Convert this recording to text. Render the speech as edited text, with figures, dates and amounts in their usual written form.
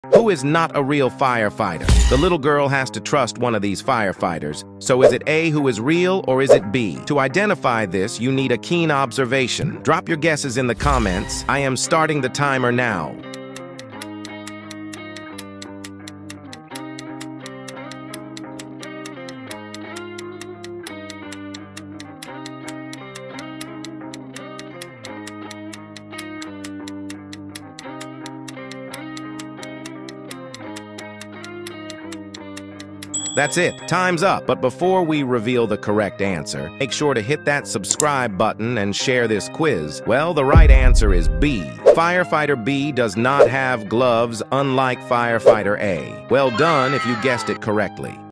Who is not a real firefighter? The little girl has to trust one of these firefighters. So is it A, who is real, or is it B? To identify this, you need a keen observation. Drop your guesses in the comments. I am starting the timer now. That's it. Time's up. But before we reveal the correct answer, make sure to hit that subscribe button and share this quiz. Well, the right answer is B. Firefighter B does not have gloves, unlike Firefighter A. Well done if you guessed it correctly.